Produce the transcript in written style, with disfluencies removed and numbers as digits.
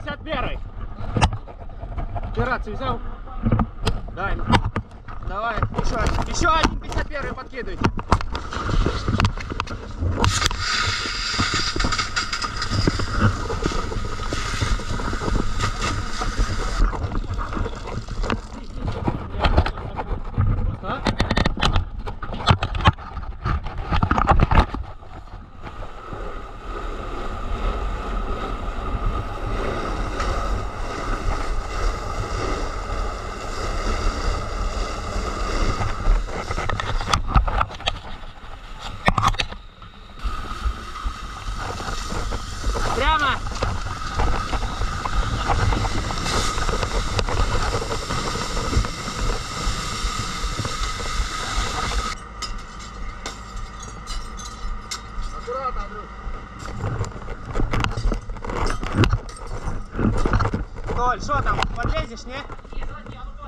51-й. Ты рацию взял? Дай. Давай, еще один 51-й подкидывайте. Прямо. Аккуратно, Андрюх. Толь, что там, подлезешь, не?